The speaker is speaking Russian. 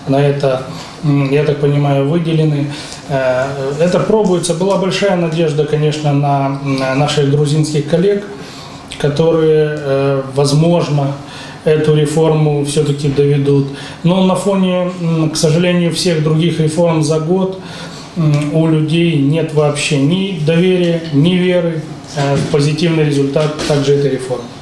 на это, я так понимаю, выделены. Это пробуется. Была большая надежда, конечно, на наших грузинских коллег, которые, возможно, эту реформу все-таки доведут. Но на фоне, к сожалению, всех других реформ за год у людей нет вообще ни доверия, ни веры в позитивный результат также этой реформы.